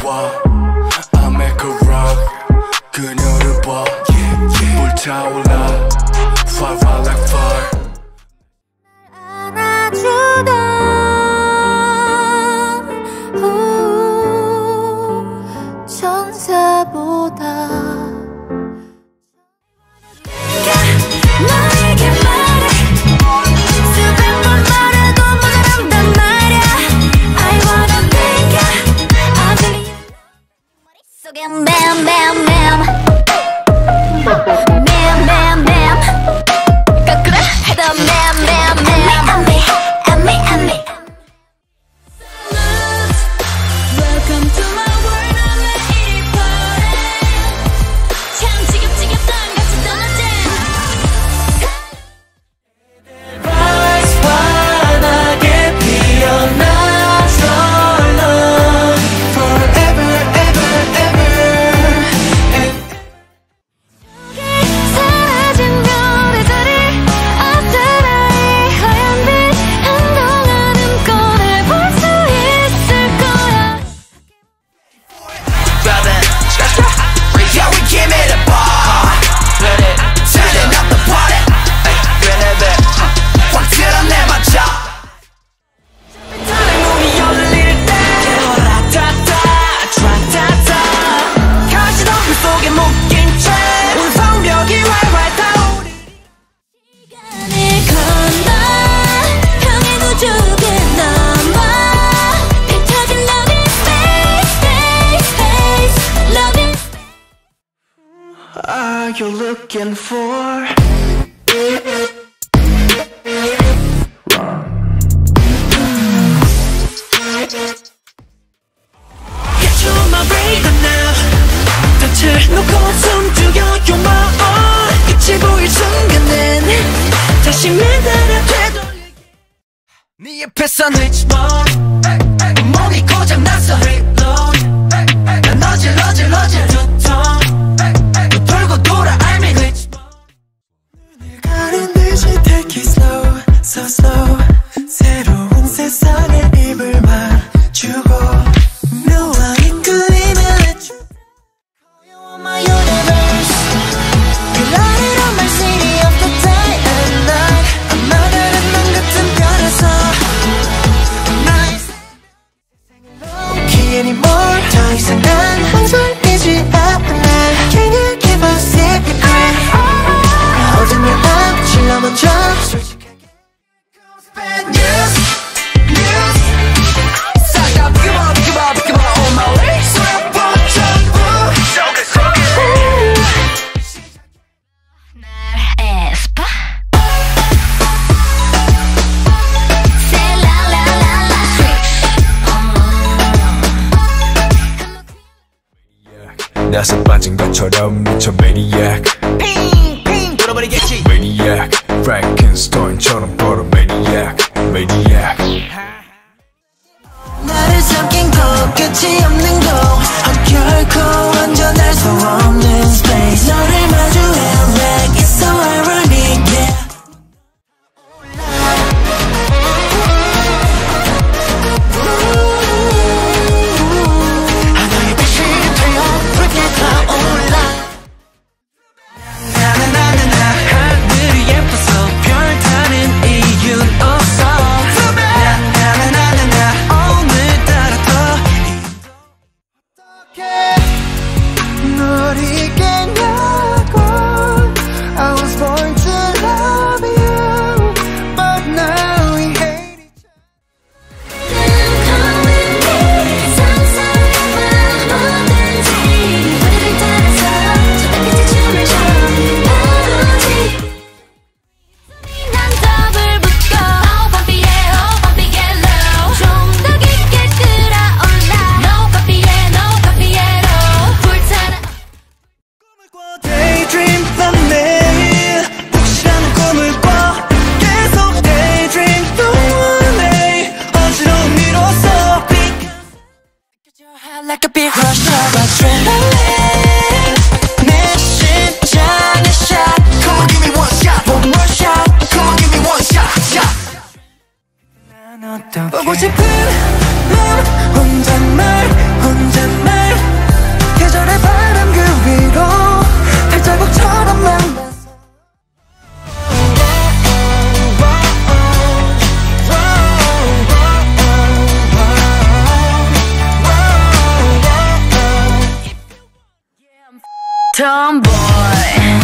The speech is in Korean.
봐 I make a rock 그녀를 봐 불타올라 Fire like fire 안아주던 천사보다 Bam bam bam bam bam bam bam 거꾸로 해도 bam bam bam 안미 Welcome to my world I'm a party 참 지겹지겹던 같이 떠나자 Vibes 환하게 피어나 so long Forever Are you looking for Get you on my radar now 덫을 놓고 숨죽여 You're my all 끝이 보일 순간엔 다시 매달아 되돌리게 네 옆에선 Richmond 몸이 고장났어 Reload 난 어질 두통 돌고 돌아 I'm in Richmond 눈을 가린 듯이 take it slow so slow 새로운 세상에 입을 맞추고 너와 이끌림을 let you You are my universe You light it up my city of the day and night 아마다른 넌 같은 별에서 나의 세상을 놓기 anymore 더 이상 난 망설이지 않아 Can you give us secret 어둠 your arm 질러 먼저 솔직하게 Bad news news 싹 다 come on on my way 수업 전부 날 에스파 Say la la la la 나서 빠진 것처럼 미쳐 maniac 핑핑 돌아버리겠지 maniac Frankenstein처럼 걸어 maniac maniac 나를 삼킨 것 끝이 없는 곳 결코 완전할 수 없는 space 너를 마주해 like it's so ironic yeah 하나의 빛이 되어 붉게 타올라 나나나나나 하늘이 예뻐서 별 타는 이유는 없어 나나나나나 오늘따라 더 어떻게 널 잊겠냐고 I was born to love you but now we hate each other 상상만 뭐든지 우리를 따라서 저 땅끝에 춤을 춰 아버지 난 더블 붙고 Oh baby yellow 좀 더 깊게 끌어올라 No baby yellow 불타는 꿈을 꿔 daydream 난 매일 혹시라는 꿈을 꿔 계속 daydream don't wanna 어지러운 미로써 느껴져 hot like a big rush of adrenaline 내 심장의 shot Come on give me one shot one more shot Come on give me one shot 난 어떻게 보고 싶은 맘 혼잣말 혼잣말 계절의 바람 그 위로 발자국처럼 만났어. Tomboy